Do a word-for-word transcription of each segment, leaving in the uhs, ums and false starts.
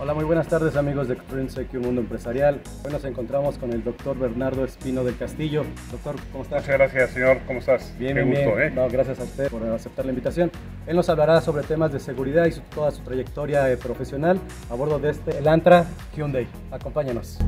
Hola, muy buenas tardes amigos de Construyendo I Q Mundo Empresarial. Hoy nos encontramos con el doctor Bernardo Espino del Castillo. Doctor, ¿cómo estás? Muchas gracias, señor. ¿Cómo estás? Bien, Qué bien, gusto, bien. ¿eh? No, gracias a usted por aceptar la invitación. Él nos hablará sobre temas de seguridad y su, toda su trayectoria eh, profesional a bordo de este Elantra Hyundai. Acompáñanos.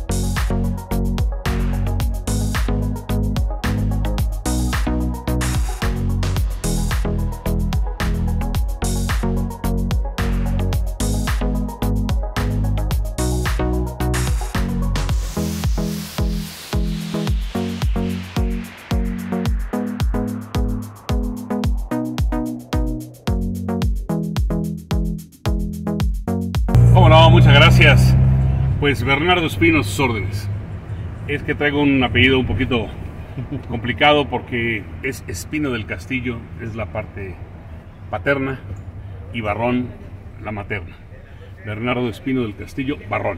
¿Cómo no? Muchas gracias. Pues Bernardo Espino, sus órdenes. Es que traigo un apellido un poquito complicado porque es Espino del Castillo, es la parte paterna, y Barrón la materna. Bernardo Espino del Castillo, Barrón.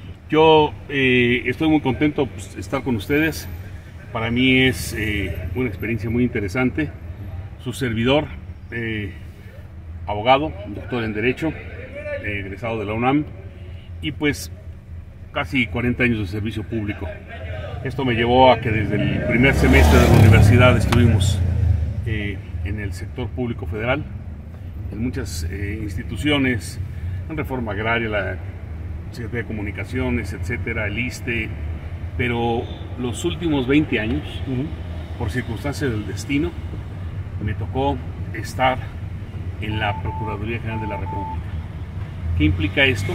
Yo eh, estoy muy contento de pues, estar con ustedes. Para mí es eh, una experiencia muy interesante. Su servidor, eh, abogado, doctor en Derecho, egresado de la UNAM, y pues casi cuarenta años de servicio público. Esto me llevó a que desde el primer semestre de la universidad estuvimos eh, en el sector público federal, en muchas eh, instituciones, en Reforma Agraria, la Secretaría de Comunicaciones, etcétera, el ISSSTE, pero los últimos veinte años, uh-huh. por circunstancias del destino, me tocó estar en la Procuraduría General de la República. ¿Qué implica esto?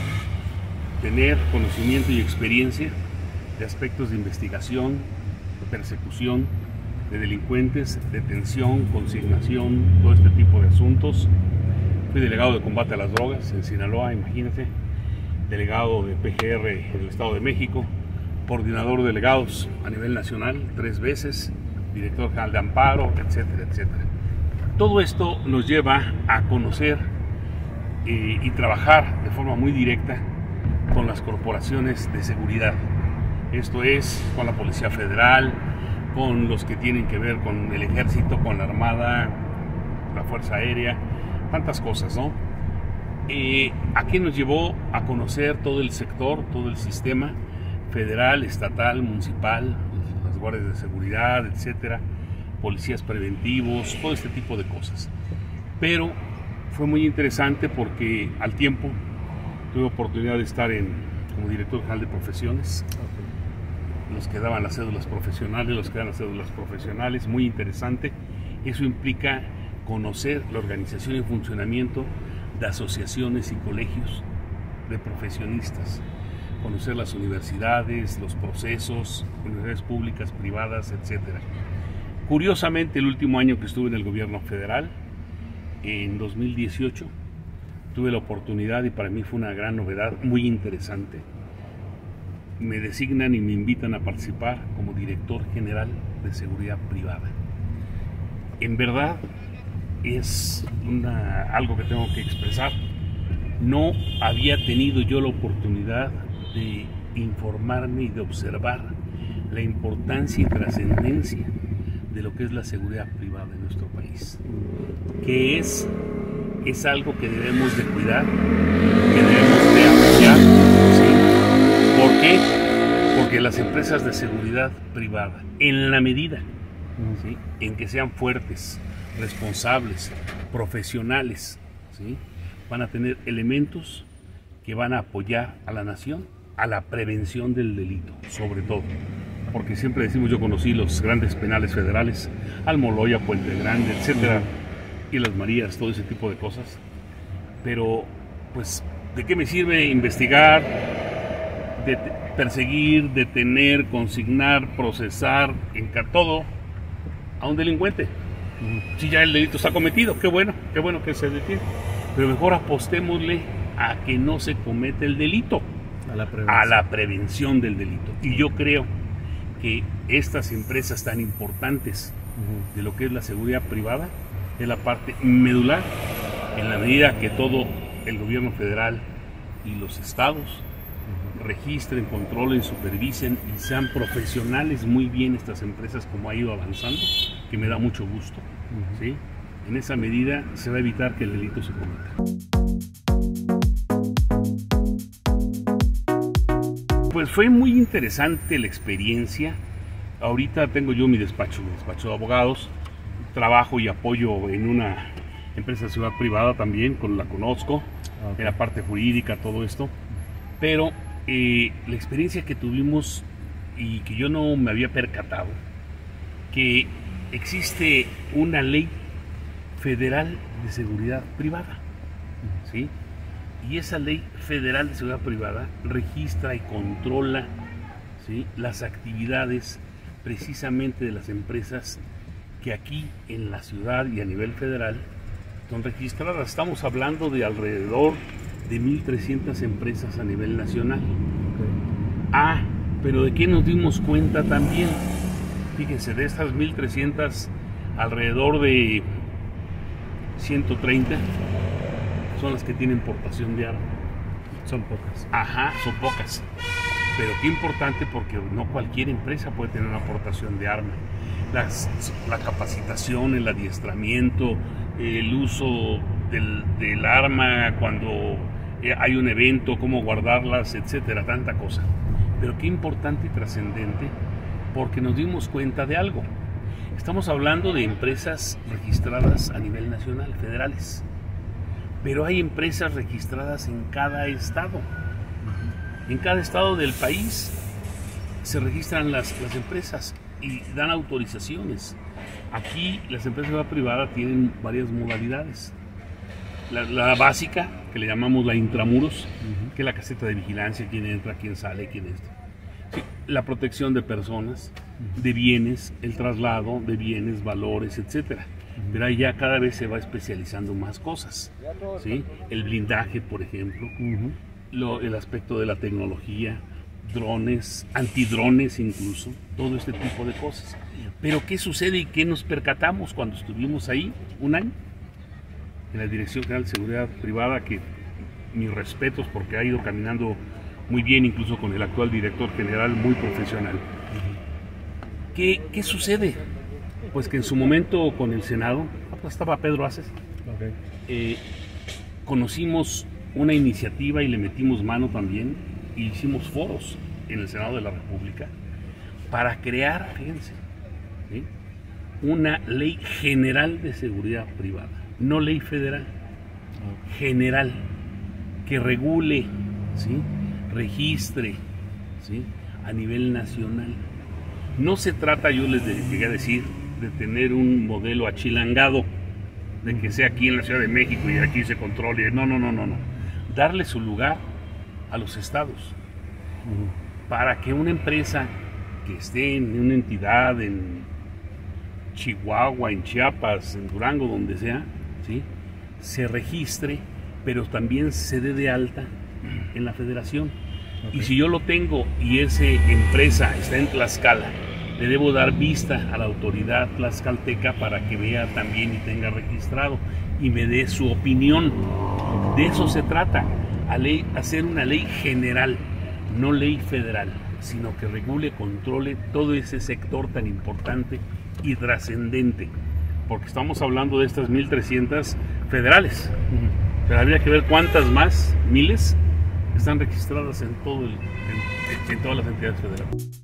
Tener conocimiento y experiencia de aspectos de investigación, de persecución, de delincuentes, detención, consignación, todo este tipo de asuntos. Fui delegado de combate a las drogas en Sinaloa, imagínate, delegado de P G R en el Estado de México, coordinador de delegados a nivel nacional tres veces, director general de amparo, etcétera, etcétera. Todo esto nos lleva a conocer eh, y trabajar de forma muy directa con las corporaciones de seguridad. Esto es con la Policía Federal, con los que tienen que ver con el Ejército, con la Armada, la Fuerza Aérea, tantas cosas, ¿no? Eh, aquí nos llevó a conocer todo el sector, todo el sistema federal, estatal, municipal, las guardias de seguridad, etcétera, policías preventivos, todo este tipo de cosas. Pero fue muy interesante porque al tiempo tuve oportunidad de estar en, como director general de profesiones, okay. los que daban las cédulas profesionales, los que dan las cédulas profesionales, muy interesante. Eso implica conocer la organización y funcionamiento de asociaciones y colegios de profesionistas, conocer las universidades, los procesos, universidades públicas, privadas, etcétera. Curiosamente, el último año que estuve en el gobierno federal, en dos mil dieciocho, tuve la oportunidad, y para mí fue una gran novedad, muy interesante. Me designan y me invitan a participar como director general de seguridad privada. En verdad, es una, algo que tengo que expresar. No había tenido yo la oportunidad de informarme y de observar la importancia y trascendencia de lo que es la seguridad privada en nuestro país, que es, es algo que debemos de cuidar, que debemos de apoyar, ¿sí? ¿Por qué? Porque las empresas de seguridad privada, en la medida, ¿sí?, en que sean fuertes, responsables, profesionales, ¿sí?, van a tener elementos que van a apoyar a la nación a la prevención del delito, sobre todo. Porque siempre decimos, yo conocí los grandes penales federales, Almoloya, Puente Grande, etcétera, y Las Marías, todo ese tipo de cosas. Pero, pues, ¿de qué me sirve investigar, de perseguir, detener, consignar, procesar, encar todo a un delincuente? Si ya el delito está cometido, qué bueno, qué bueno que se detiene. Pero mejor apostémosle a que no se cometa el delito, a la prevención, a la prevención del delito. Y yo creo que estas empresas tan importantes uh-huh. de lo que es la seguridad privada es la parte medular, en la medida que todo el gobierno federal y los estados uh-huh. registren, controlen, supervisen y sean profesionales muy bien estas empresas, como ha ido avanzando, que me da mucho gusto, uh-huh. ¿sí? En esa medida se va a evitar que el delito se cometa. Pues fue muy interesante la experiencia. Ahorita tengo yo mi despacho, mi despacho de abogados. Trabajo y apoyo en una empresa de seguridad privada también, con la conozco, okay. En la parte jurídica, todo esto. Pero eh, la experiencia que tuvimos y que yo no me había percatado, que existe una ley federal de seguridad privada, ¿sí? Y esa ley federal de seguridad privada registra y controla, ¿sí?, las actividades precisamente de las empresas que aquí en la ciudad y a nivel federal son registradas. Estamos hablando de alrededor de mil trescientas empresas a nivel nacional. Okay. Ah, pero ¿de qué nos dimos cuenta también? Fíjense, de estas mil trescientas, alrededor de ciento treinta son las que tienen portación de arma. Son pocas. Ajá, son pocas. Pero qué importante, porque no cualquier empresa puede tener una portación de arma. Las, la capacitación, el adiestramiento, el uso del, del arma cuando hay un evento, cómo guardarlas, etcétera, tanta cosa. Pero qué importante y trascendente, porque nos dimos cuenta de algo. Estamos hablando de empresas registradas a nivel nacional, federales, pero hay empresas registradas en cada estado. En cada estado del país se registran las, las empresas y dan autorizaciones. Aquí las empresas privadas tienen varias modalidades. La, la básica, que le llamamos la intramuros, uh-huh. que es la caseta de vigilancia, quién entra, quién sale, quién entra. Sí, la protección de personas, uh-huh. de bienes, el traslado de bienes, valores, etcétera. Uh-huh. Pero ahí ya cada vez se va especializando más cosas, ¿sí? El blindaje, por ejemplo, uh-huh. Lo, el aspecto de la tecnología, drones, antidrones incluso, todo este tipo de cosas. Pero ¿qué sucede y qué nos percatamos cuando estuvimos ahí un año? En la Dirección General de Seguridad Privada, que mis respetos porque ha ido caminando muy bien, incluso con el actual director general, muy profesional. ¿Qué, qué sucede? Pues que en su momento con el Senado, estaba Pedro Aces, okay. eh, conocimos una iniciativa y le metimos mano también, y hicimos foros en el Senado de la República para crear, fíjense, ¿sí?, una ley general de seguridad privada, no ley federal, general, que regule, ¿sí?, registre, ¿sí?, a nivel nacional. No se trata, yo les llegué a decir, de tener un modelo achilangado, de que sea aquí en la Ciudad de México y aquí se controle. No, no, no, no, no. Darle su lugar a los estados, uh-huh. para que una empresa que esté en una entidad en Chihuahua, en Chiapas, en Durango, donde sea, ¿sí?, se registre, pero también se dé de alta en la federación. Okay. Y si yo lo tengo y esa empresa está en Tlaxcala, le debo dar vista a la autoridad tlaxcalteca para que vea también y tenga registrado y me dé su opinión. De eso se trata, a ley, hacer una ley general, no ley federal, sino que regule, controle todo ese sector tan importante y trascendente, porque estamos hablando de estas mil trescientas federales, uh-huh. pero habría que ver cuántas más, miles, están registradas en, todo el, en, en todas las entidades federales.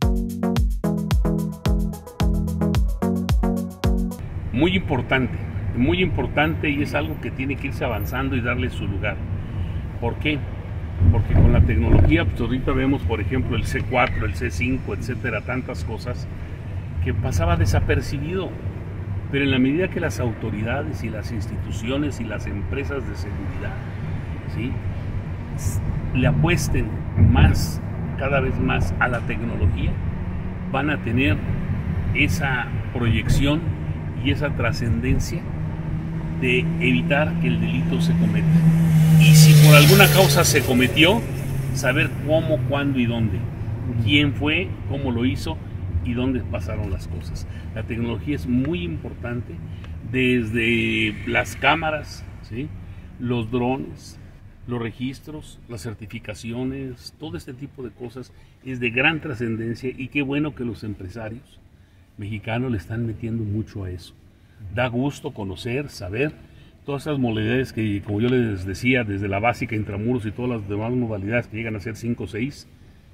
Muy importante, muy importante, y es algo que tiene que irse avanzando y darle su lugar. ¿Por qué? Porque con la tecnología, pues ahorita vemos, por ejemplo, el C cuatro, el C cinco, etcétera, tantas cosas que pasaba desapercibido. Pero en la medida que las autoridades y las instituciones y las empresas de seguridad, ¿sí?, le apuesten más, cada vez más a la tecnología, van a tener esa proyección y esa trascendencia de evitar que el delito se cometa. Y si por alguna causa se cometió, saber cómo, cuándo y dónde, quién fue, cómo lo hizo y dónde pasaron las cosas. La tecnología es muy importante, desde las cámaras, ¿sí?, los drones, los registros, las certificaciones, todo este tipo de cosas es de gran trascendencia, y qué bueno que los empresarios mexicanos le están metiendo mucho a eso. Da gusto conocer, saber todas esas modalidades que, como yo les decía, desde la básica, intramuros y todas las demás modalidades que llegan a ser cinco o seis,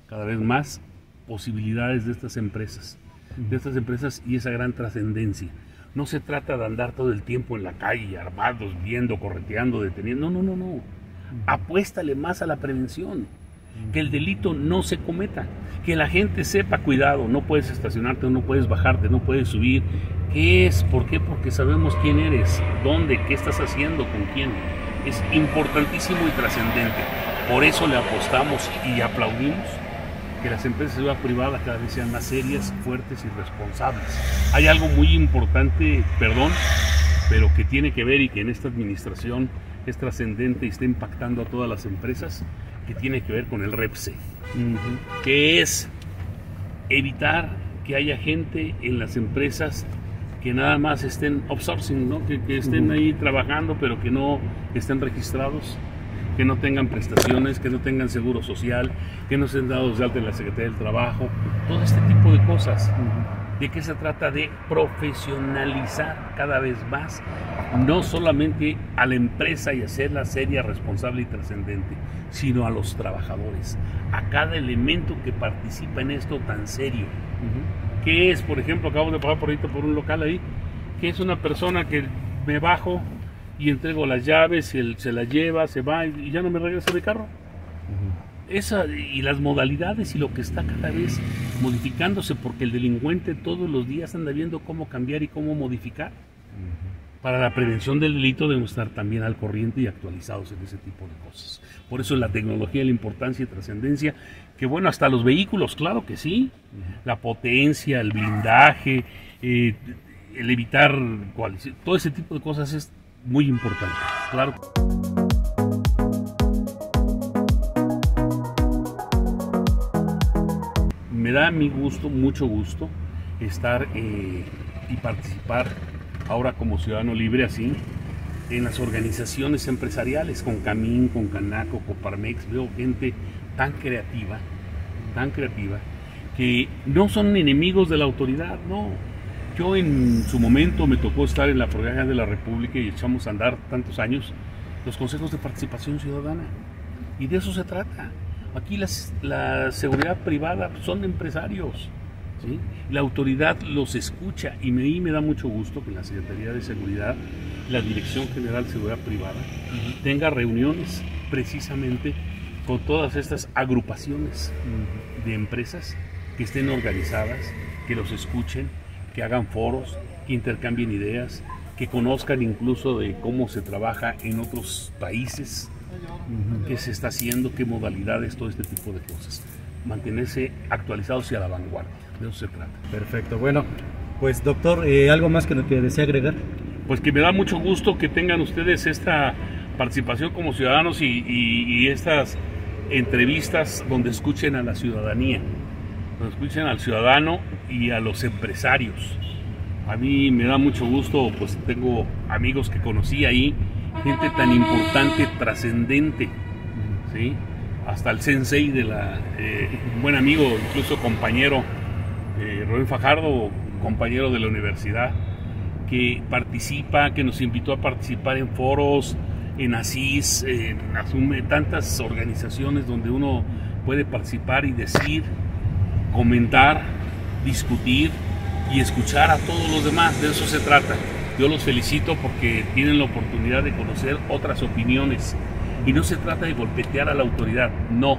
cada vez más posibilidades de estas empresas, de estas empresas y esa gran trascendencia. No se trata de andar todo el tiempo en la calle, armados, viendo, correteando, deteniendo. No, no, no, no. Apuéstale más a la prevención. Que el delito no se cometa. Que la gente sepa, cuidado, no puedes estacionarte, no puedes bajarte, no puedes subir. ¿Qué es? ¿Por qué? Porque sabemos quién eres, dónde, qué estás haciendo, con quién. Es importantísimo y trascendente. Por eso le apostamos y aplaudimos que las empresas de seguridad privada cada vez sean más serias, fuertes y responsables. Hay algo muy importante, perdón, pero que tiene que ver y que en esta administración es trascendente y está impactando a todas las empresas, que tiene que ver con el REPSE, uh-huh. que es evitar que haya gente en las empresas que nada más estén outsourcing, ¿no? que, que estén uh-huh. ahí trabajando, pero que no estén registrados, que no tengan prestaciones, que no tengan seguro social, que no sean dados de alta en la Secretaría del Trabajo, todo este tipo de cosas. Uh-huh. ¿De qué se trata? De profesionalizar cada vez más, no solamente a la empresa y hacerla seria, responsable y trascendente, sino a los trabajadores, a cada elemento que participa en esto tan serio. Uh-huh. ¿Qué es? Por ejemplo, acabo de pagar por ahorita por un local ahí, que es una persona que me bajo y entrego las llaves, él se las lleva, se va y ya no me regresa de carro. Uh-huh. Esa, y las modalidades y lo que está cada vez modificándose, porque el delincuente todos los días anda viendo cómo cambiar y cómo modificar. Uh-huh. Para la prevención del delito debemos estar también al corriente y actualizados en ese tipo de cosas. Por eso la tecnología, la importancia y trascendencia, que bueno, hasta los vehículos, claro que sí, uh-huh. la potencia, el blindaje, eh, el evitar, todo ese tipo de cosas es muy importante, claro. Me da mi gusto, mucho gusto, estar eh, y participar ahora como ciudadano libre así en las organizaciones empresariales, con Camín, con Canaco, Coparmex. Veo gente tan creativa, tan creativa, que no son enemigos de la autoridad, no. Yo en su momento me tocó estar en la Procuraduría de la República y echamos a andar tantos años los consejos de participación ciudadana, y de eso se trata. Aquí las, la seguridad privada son empresarios, ¿sí? La autoridad los escucha, y me, y me da mucho gusto que la Secretaría de Seguridad, la Dirección General de Seguridad Privada, uh-huh. tenga reuniones precisamente con todas estas agrupaciones uh-huh. de empresas que estén organizadas, que los escuchen, que hagan foros, que intercambien ideas, que conozcan incluso de cómo se trabaja en otros países, uh-huh. qué se está haciendo, qué modalidades, todo este tipo de cosas. Mantenerse actualizados y a la vanguardia, de eso se trata. Perfecto, bueno, pues doctor, eh, ¿algo más que, que desea agregar? Pues que me da mucho gusto que tengan ustedes esta participación como ciudadanos y, y, y estas entrevistas donde escuchen a la ciudadanía, donde escuchen al ciudadano y a los empresarios. A mí me da mucho gusto, pues tengo amigos que conocí ahí, gente tan importante, trascendente, ¿sí? Hasta el sensei de la, eh, un buen amigo, incluso compañero, eh, Rubén Fajardo, compañero de la universidad, que participa, que nos invitó a participar en foros, en ASIS, en Asume, tantas organizaciones donde uno puede participar y decir, comentar, discutir y escuchar a todos los demás. De eso se trata. Yo los felicito porque tienen la oportunidad de conocer otras opiniones, y no se trata de golpetear a la autoridad, no,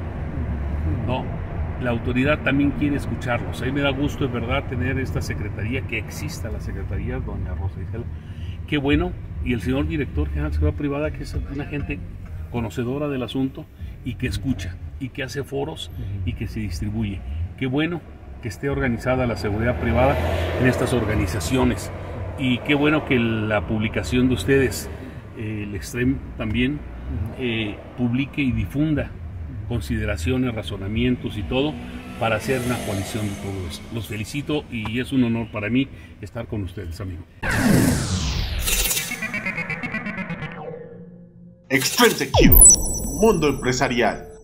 no, la autoridad también quiere escucharlos. A mí me da gusto, es verdad, tener esta secretaría, que exista la secretaría, doña Rosa Isela, qué bueno, y el señor director general de seguridad privada, que es una gente conocedora del asunto y que escucha y que hace foros y que se distribuye. Qué bueno que esté organizada la seguridad privada en estas organizaciones, y qué bueno que la publicación de ustedes, eh, el Extrem también, eh, publique y difunda consideraciones, razonamientos y todo para hacer una coalición de todo esto. Los felicito y es un honor para mí estar con ustedes, amigos. Extreme Secure, Mundo Empresarial.